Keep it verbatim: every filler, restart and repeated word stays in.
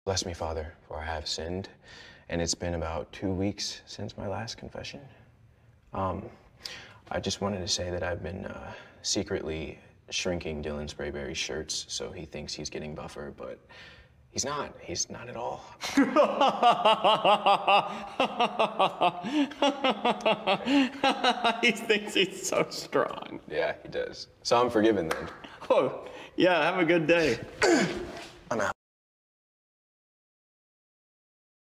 Bless me, Father, for I have sinned, and it's been about two weeks since my last confession. Um, I just wanted to say that I've been uh, secretly shrinking Dylan Sprayberry's shirts so he thinks he's getting buffer, but he's not. He's not at all. He thinks he's so strong. Yeah, he does. So I'm forgiven then. Oh, yeah, have a good day.